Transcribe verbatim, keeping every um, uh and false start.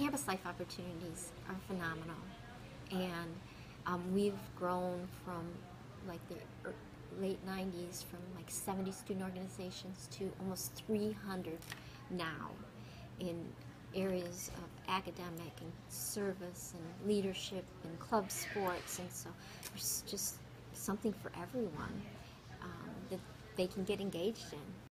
campus life opportunities are phenomenal, and um, we've grown from like the er, late nineties, from like seventy student organizations to almost three hundred now in areas of academic and service and leadership and club sports, and so there's just something for everyone um, that they can get engaged in.